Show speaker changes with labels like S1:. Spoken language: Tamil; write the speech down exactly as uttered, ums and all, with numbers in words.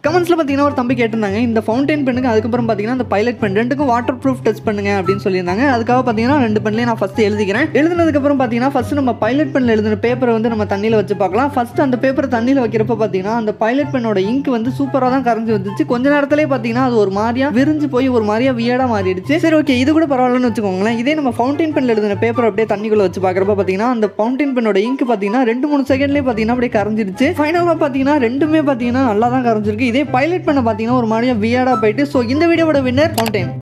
S1: கமெண்ட்ஸ்ல பாத்தீங்கன்னா ஒரு தம்பி கேட்டிருந்தாங்க இந்த ஃபவுண்டைன் பென்னுக்கு அதுக்கப்புறம் பாத்தீங்கன்னா அந்த பைலட் பென் ரெண்டுக்கும் வாட்டர் ப்ரூஃப் டெஸ்ட் பண்ணுங்க அப்படின்னு சொல்லியிருந்தாங்க. அதுக்காக பாத்தீங்கன்னா ரெண்டு பென்லயும் நான் ஃபர்ஸ்ட் எழுதிக்கிறேன். எழுதுனதுக்கு அப்புறம் பாத்தீங்கன்னா ஃபர்ஸ்ட் நம்ம பைலட் பென்ல எழுதின பேப்பரை வந்து நம்ம தண்ணியில வச்சு பார்க்கலாம். ஃபர்ஸ்ட் அந்த பேப்பரை தண்ணியில வைக்கிறப்ப பாத்தீங்கன்னா அந்த பைலட் பென்னோட இங்க் வந்து சூப்பரா தான் கரைஞ்சு வந்துச்சு. கொஞ்ச நேரத்திலே பாத்தீங்கன்னா அது ஒரு மாதிரியா விரிஞ்சு போய் ஒரு மாதிரியா வியடா மாறிடுச்சு. சரி ஓகே, இது கூட பரவாயில்லன்னு வச்சுக்கோங்களேன். இதே நம்ம ஃபவுண்டைன் பென்ல எழுதின பேப்பர் அப்படியே தண்ணிக்குள்ள வச்சு பார்க்கறப்ப பாத்தீங்கன்னா அந்த ஃபவுண்டைன் பென்னோட இங்க் பாத்தீங்கன்னா ரெண்டு மூணு செகண்ட்லயே பாத்தீங்கன்னா அப்படியே கரைஞ்சிருச்சு. ஃபைனலா பாத்தீங்கன்னா ரெண்டுமே பாத்தீங்கன்னா நல்லா தான் கரைஞ்சிருக்கு. இதே பைலட் பென்னை பாத்தீங்கன்னா ஒரு மாதிரியா வியடா போயிட்டு. ஸோ இந்த வீடியோவோட வின்னர் ஃபவுண்டைன்.